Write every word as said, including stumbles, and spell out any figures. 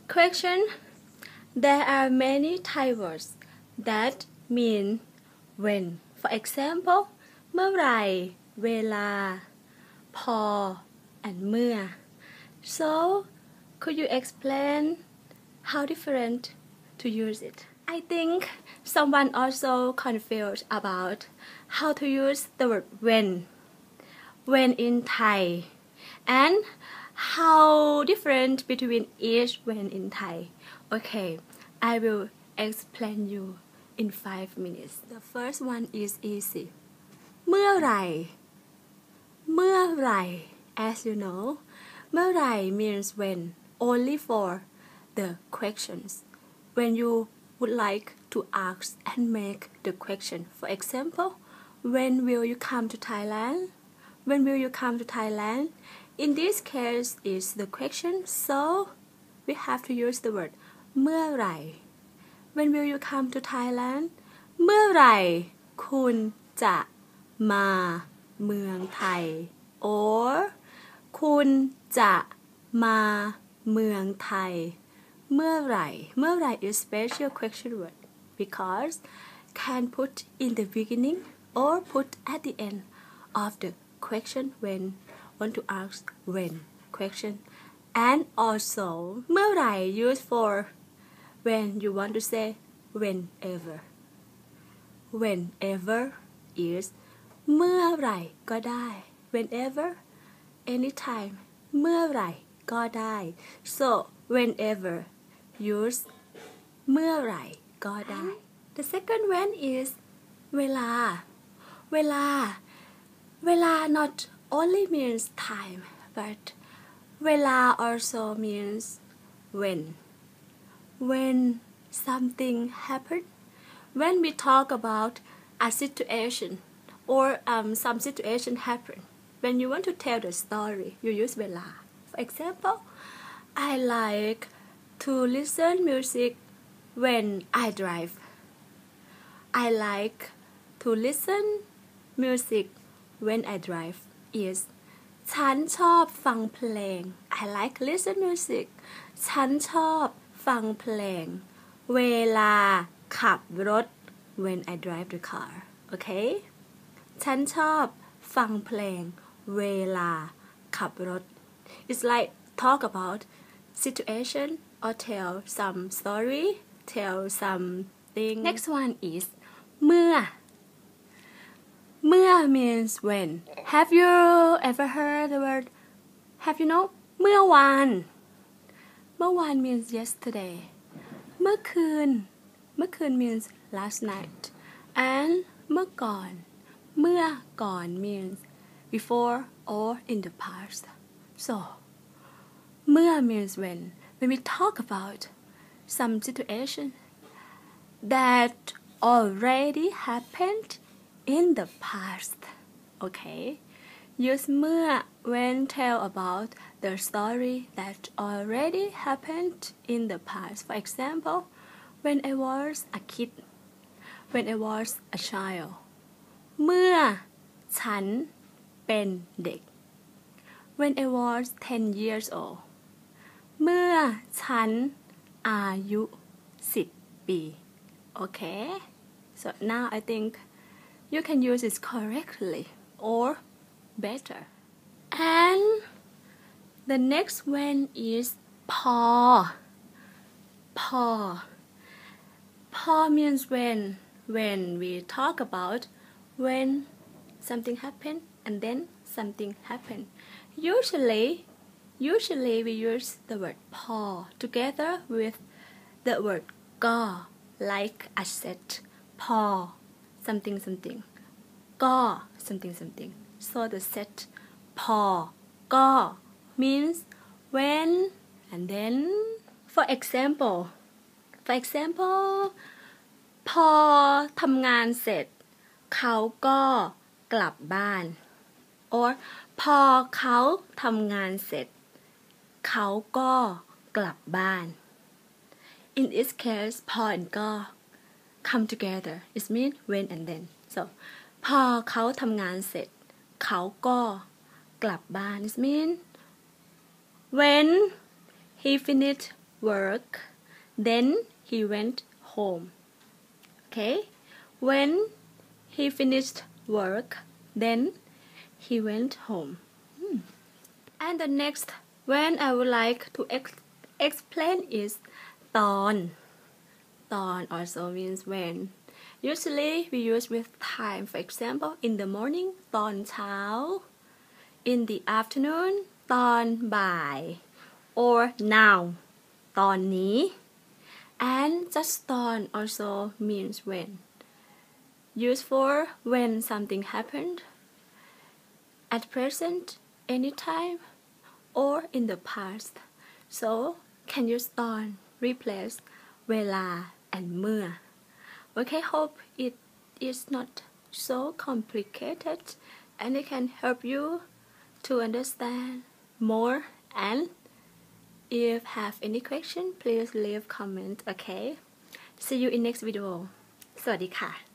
Question. There are many Thai words that mean when. For example, เมื่อไหร่ เวลา พอ and เมื่อ So, could you explain how different to use it? I think someone also confused about how to use the word when. When in Thai. And how different between each when in Thai. Okay, I will explain you in five minutes. The first one is easy. เมื่อไหร่ เมื่อไหร่ As you know, เมื่อไหร่ means when, only for the questions. When you would like to ask and make the question. For example, when will you come to Thailand? When will you come to Thailand? In this case is the question, so we have to use the word เมื่อไหร่ When will you come to Thailand? เมื่อไหร่คุณจะมาเมืองไทย or คุณจะมาเมืองไทย เมื่อไหร่ เมื่อไหร่ is special question word because can put in the beginning or put at the end of the question when want to ask when question. And also เมื่อไหร่ used for when you want to say whenever. Whenever is เมื่อไหร่ก็ได้ whenever anytime เมื่อไหร่ก็ได้ so whenever use เมื่อไหร่ก็ได้ The second when is เวลา เวลา เวลา not only means time but เวลา also means when. When something happened, when we talk about a situation or um, some situation happen, when you want to tell the story, you use เวลา For example, I like to listen music when I drive. I like to listen music when I drive. Is ฉันชอบฟังเพลง I like listen music. ฉันชอบฟังเพลงเวลาขับรถ when I drive the car. Okay? ฉันชอบฟังเพลงเวลาขับรถ It's like talk about situation or tell some story, tell something. Next one is เมื่อ เมื่อ means when. Have you ever heard the word have you know เมื่อวาน เมื่อวาน means yesterday. เมื่อคืน เมื่อคืน means last night. And เมื่อก่อน เมื่อก่อน means before or in the past. So เมื่อ means when. When we talk about some situation that already happened in the past. Okay? Use เมื่อ when tell about the story that already happened in the past. For example, when I was a kid, when I was a child. เมื่อฉันเป็นเด็ก When I was ten years old. เมื่อฉันอายุสิบปี Okay? So now I think you can use it correctly or better. And the next one is พอ พอ พอ means when. When we talk about when something happened and then something happened. Usually, usually we use the word พอ together with the word ก็ like I said พอ something something ก็ something something. So the set พอ ก็ means when and then. For example, for example พอทำงานเสร็จเขาก็กลับบ้าน or พอเขาทำงานเสร็จเขาก็กลับบ้าน In this case พอ and ก็ come together. It means when and then. So พอเขาทำงานเสร็จเขาก็กลับบ้าน It means when he finished work then he went home okay when he finished work then he went home hmm. And the next when I would like to ex- explain is ตอน ตอน also means when usually we use with time for example in the morning ตอนเช้า in the afternoon ตอนบ่าย or now ตอนนี้ and just ตอน also means when used for when something happened at present anytime or in the past so can use ตอน replace เวลา and เมื่อ okay hope it is not so complicated and it can help you to understand more and if have any question please leave comment okay see you in next video สวัสดีค่ะ